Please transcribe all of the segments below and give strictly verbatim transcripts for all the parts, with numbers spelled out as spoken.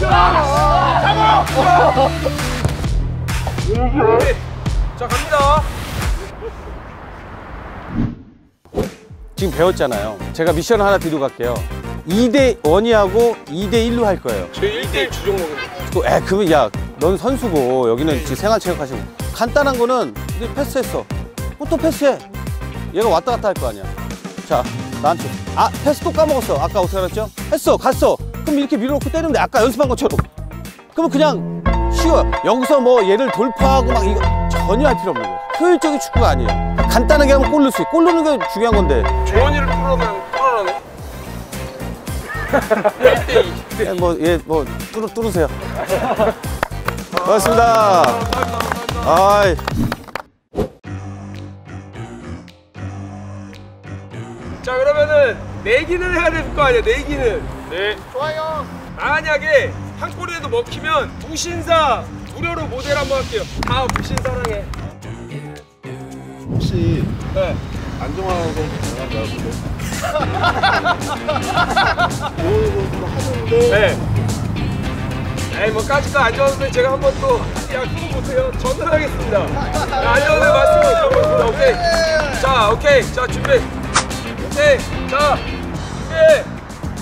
자, 갑니다. 지금 배웠잖아요. 제가 미션을 하나 드리고 갈게요. 이 대 일이 하고 이 대 일로 할 거예요. 저희 일 대 일 주종목입니다. 에, 그러면 야, 넌 선수고 여기는 지금 생활체육 하시고 간단한 거는 이제 패스했어. 어, 또 패스해. 얘가 왔다 갔다 할 거 아니야. 자, 나한테. 아, 패스 또 까먹었어. 아까 어떻게 알았죠? 했어, 갔어. 그럼 이렇게 밀어놓고 때리면 돼. 아까 연습한 것처럼. 그러면 그냥 쉬워요. 여기서 뭐 얘를 돌파하고 막 이거 전혀 할 필요 없는 거예요. 효율적인 축구가 아니에요. 간단하게 하면 골 넣을 수 있고, 골 넣는 게 중요한 건데. 조원이를 뚫으면 뚫어라네. 일 대 이. 예, 뭐, 예, 뭐, 뚫, 뚫으세요. 고맙습니다. 아이. 자, 그러면은 내기는 해야 될 거 아니야, 내기는. 네. 좋아요. 만약에 한 골이라도 먹히면 무신사 무료로 모델 한번 할게요. 다 무신사랑해. 혹시 네. 안정환 선수 나간다고 오늘 선수로 하는데 네. 에이, 뭐 까짓거 안정환 선수 제가 한번 또 약속은 못해요. 전을 하겠습니다. 안정환 선수 말씀을 드려보겠습니다. 오케이. 자, 오케이. 자, 준비. 오케이. 자, 준비.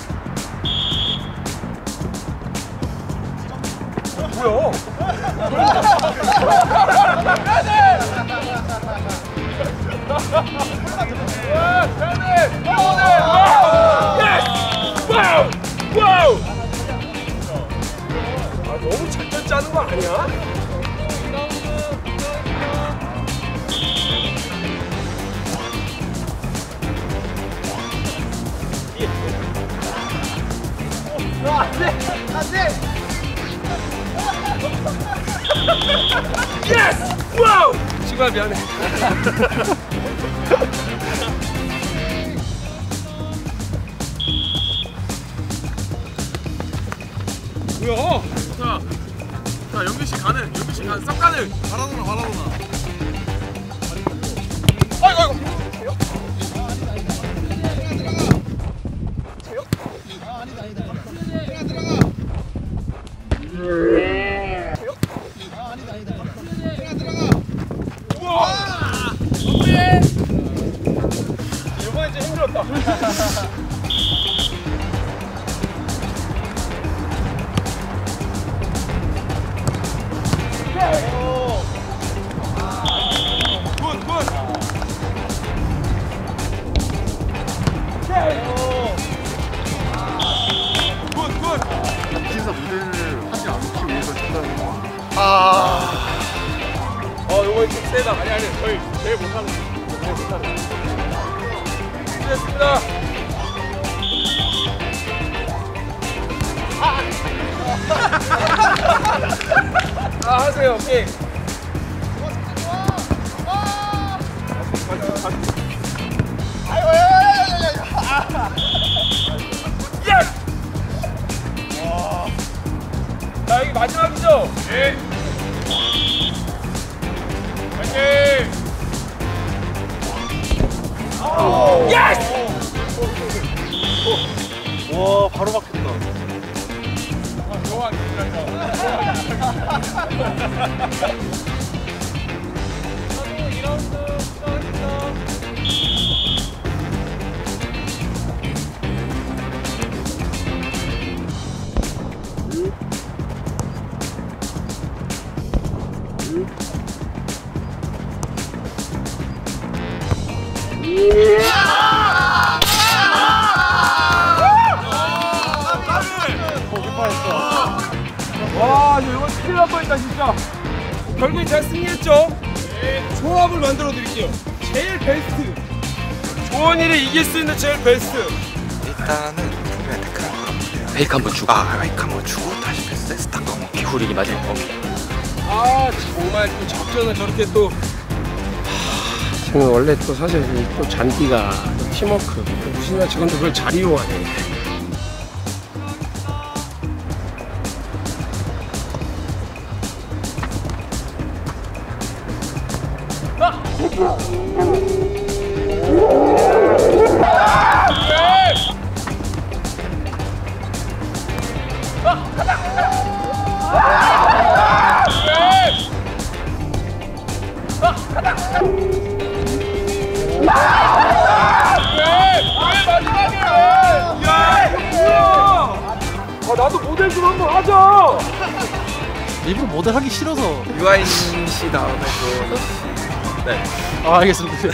뭐야? 와우! 와우! 아, 너무 작전 짜는 거 아니야? 안 돼! 안 돼! 예스! 와우! 친구야, 미안해. 뭐야? 자, 자 영기 씨 가는, 영기 씨 가는, 싹 가는. 바라보나, 바라보나. 아이고, 아이고. 이번에 진짜 힘들었다. 굿, 굿. 굿, 굿. 진짜 무대를 하지 않기 위해서 준다는 거. 아. 어, 이번엔 좀 세다. 아니, 아니, 저희 제일 못하는 거. 제일 못하는 거. 수고했습니다. 아! 아, 하세요. 오케이. 아이고, 야야야야야. 예스! 자, 여기 마지막이죠? 예. 화이팅! 예스! 와, 바로 막혔다. 요한 이 라운드 수고하셨습니다. 와, 이거 큰일 날 뻔했다 진짜. 결국에 제가 승리했죠? 네. 조합을 만들어 드릴게요. 제일 베스트. 조원이를 이길 수 있는 제일 베스트. 일단은 분명히 테크한 거란 말이에요. 페이크 한번 주고 아 페이크 한번 주고 다시 패스 딱 가면 기후리기 맞아요. 오케이. 아, 정말 또 작전을 저렇게 또. 저는 원래 또 사실 또 잔디가 또 팀워크 무신나 직원들 그걸 잘 이용하네. 아, 나도 모델 좀 한번 하자. 일부러 모델 하기 싫어서. 유아인 씨 다음에 그 네. 아, 알겠습니다.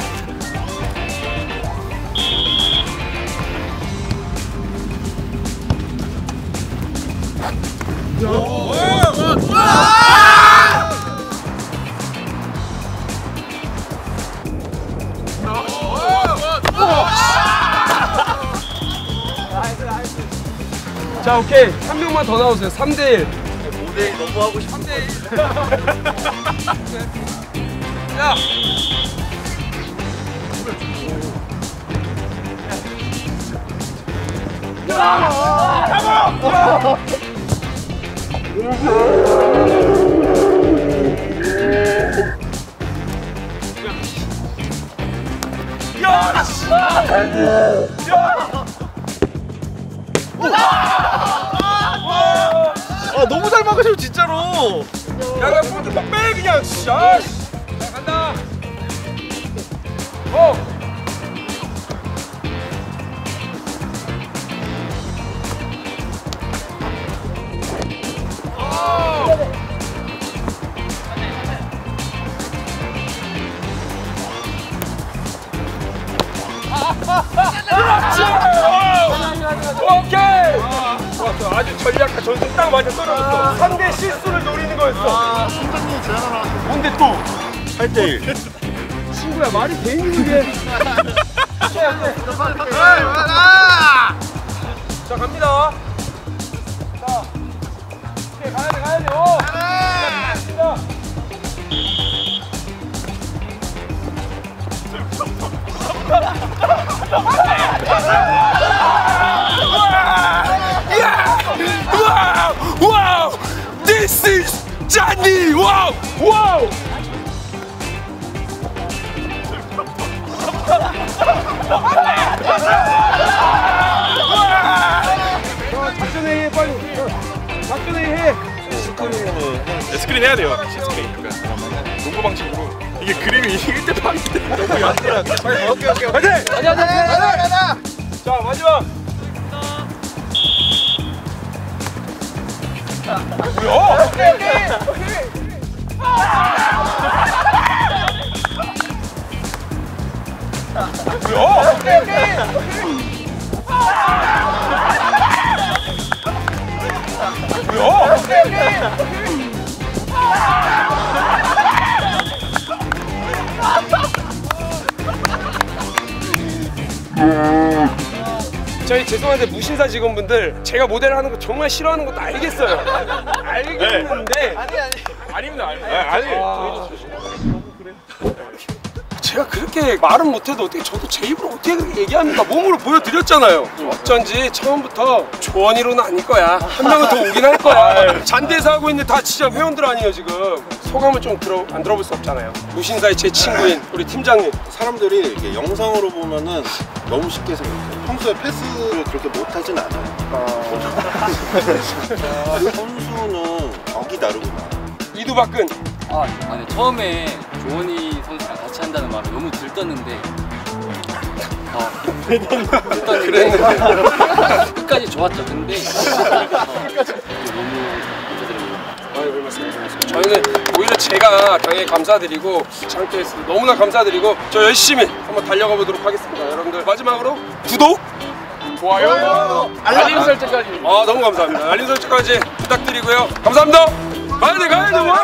자, 오케이. 한 명만 더 나오세요. 삼 대 일. 모델 너무 하고 싶은데. 야! 아 너무 잘 막으셔 진짜로. 야, 야, 볼트 빼 그냥. 자, 자, 간다. 어. 오케이! 좋았어. 아주 전략과 전술 딱 맞아 떨어졌어. 상대 실수를 노리는 거였어. 팀장님 제안 하나 하세요. 뭔데 또? 팔 대 일. 친구야, 말이 돼 있는 게. 자, 갑니다. 자, 오케이, 가야 돼, 가야 돼. 오! 갑니다. 와우! 와우! This is Johnny! 와우! 와우! 작전회의 빨리. 작전회의 해. 스크린 해야 돼요. 스크린. 농구 방식으로 이게 그림이 일 대 팔인데 너무 얕더라. 오케이 오케이 오케이. 화이팅! 가자 가자 가자. 자, 마지막. 뭐야? 오케이, 오케이, 오케이. 뭐야? 오케이, 오케이. 뭐야? 오케이, 오케이. 저희 죄송한데 무신사 직원분들 제가 모델 하는 거 정말 싫어하는 것도 알겠어요. 알겠는데 아니 아니 아닙니다. 아니 아니 아... 제가 그렇게 말은 못해도 어떻게 저도 제 입으로 어떻게 그렇게 얘기합니까? 몸으로 보여드렸잖아요. 어쩐지 처음부터 조언이로는 아닐 거야. 한 명은 더 오긴 할 거야. 잔디에서 하고 있는데 다 진짜 회원들 아니에요 지금. 소감을 좀 들어 안 들어볼 수 없잖아요. 무신사의 제 친구인 우리 팀장님. 사람들이 이렇게 영상으로 보면은 너무 쉽게 생각해요. 평소에 패스를 그렇게 못하진 않아요. 선수는 격이 다르구나. 이두박근. 아, 아니 처음에 조원희 선수랑 같이 한다는 말을 너무 들떴는데 어, 들떴는데 끝까지 좋았죠. 근데 어, 너무 감사드립니다. 아유, 별 말씀. 저희는 오히려 제가 당연히 감사드리고 장태에서 너무나 감사드리고 저 열심히 한번 달려가 보도록 하겠습니다. 여러분들 마지막으로 구독, 좋아요, 알림 설정까지. 아, 너무 감사합니다. 알림 설정까지 부탁드리고요. 감사합니다. 가야 돼, 가야 돼. 와우!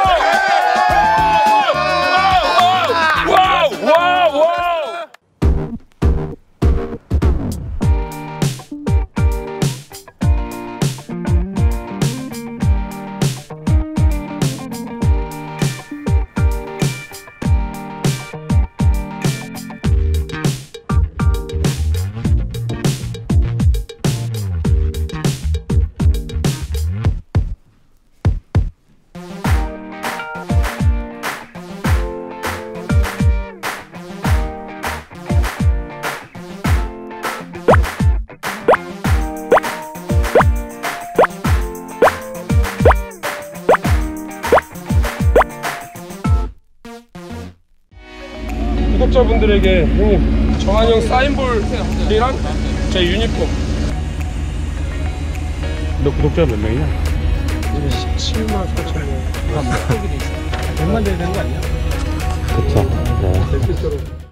와우! 와우! 와우! 구독자분들에게 형님 정한형 사인볼이랑 제 유니폼. 너 구독자 몇 명이야? 십칠만 사천 명. 백만 돼야 되는 거 아니야? 그쵸. 네. 실제로.